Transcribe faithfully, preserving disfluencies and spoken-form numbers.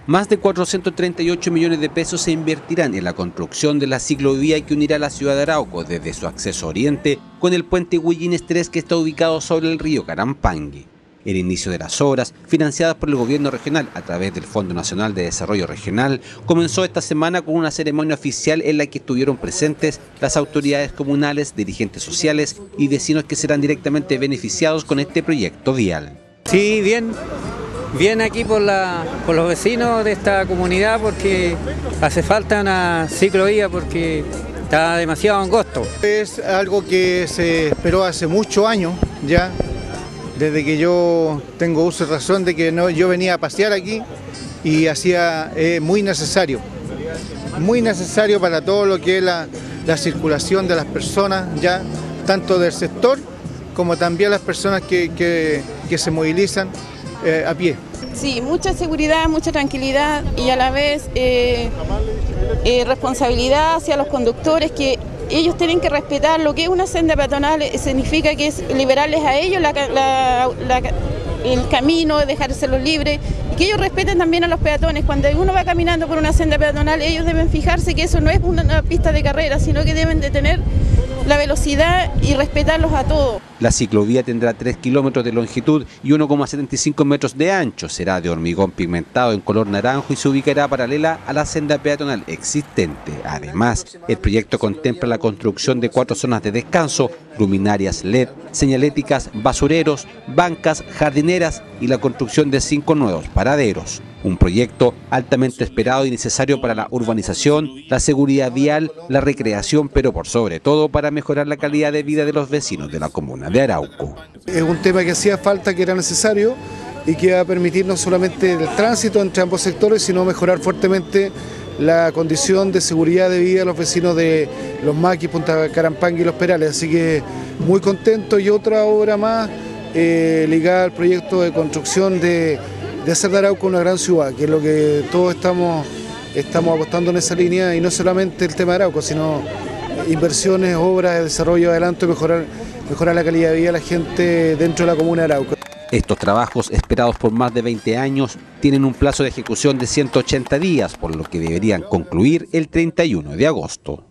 Más de cuatrocientos treinta y ocho millones de pesos se invertirán en la construcción de la ciclovía que unirá la ciudad de Arauco desde su acceso oriente con el puente Huillines tres que está ubicado sobre el río Carampangue. El inicio de las obras, financiadas por el gobierno regional a través del Fondo Nacional de Desarrollo Regional, comenzó esta semana con una ceremonia oficial en la que estuvieron presentes las autoridades comunales, dirigentes sociales y vecinos que serán directamente beneficiados con este proyecto vial. Sí, bien. Bien aquí por, la, por los vecinos de esta comunidad porque hace falta una ciclovía porque está demasiado angosto. Es algo que se esperó hace muchos años ya, desde que yo tengo uso y razón de que no, yo venía a pasear aquí y hacía eh, muy necesario, muy necesario para todo lo que es la, la circulación de las personas ya, tanto del sector como también las personas que, que, que se movilizan Eh, a pie. Sí, mucha seguridad, mucha tranquilidad y a la vez eh, eh, responsabilidad hacia los conductores, que ellos tienen que respetar lo que es una senda peatonal, significa que es liberarles a ellos la, la, la, el camino, dejárselos libres y que ellos respeten también a los peatones. Cuando uno va caminando por una senda peatonal, ellos deben fijarse que eso no es una, una pista de carrera, sino que deben de tener la velocidad y respetarlos a todos. La ciclovía tendrá tres kilómetros de longitud y uno coma setenta y cinco metros de ancho. Será de hormigón pigmentado en color naranjo y se ubicará paralela a la senda peatonal existente. Además, el proyecto contempla la construcción de cuatro zonas de descanso, luminarias L E D, señaléticas, basureros, bancas, jardineras y la construcción de cinco nuevos paraderos. Un proyecto altamente esperado y necesario para la urbanización, la seguridad vial, la recreación, pero por sobre todo para mejorar la calidad de vida de los vecinos de la comuna de Arauco. Es un tema que hacía falta, que era necesario y que va a permitir no solamente el tránsito entre ambos sectores, sino mejorar fuertemente la condición de seguridad de vida de los vecinos de Los Maquis, Punta Carampangue y Los Perales. Así que muy contento. Y otra obra más eh, ligada al proyecto de construcción de de hacer de Arauco una gran ciudad, que es lo que todos estamos, estamos apostando en esa línea, y no solamente el tema de Arauco, sino inversiones, obras de desarrollo adelante, mejorar, mejorar la calidad de vida de la gente dentro de la comuna de Arauco. Estos trabajos, esperados por más de veinte años, tienen un plazo de ejecución de ciento ochenta días, por lo que deberían concluir el treinta y uno de agosto.